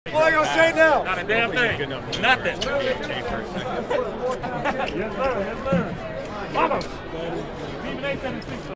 What are you gonna say now? Not a damn thing. Nothing. Yes, sir. Yes, sir. Vamos. Vive 876.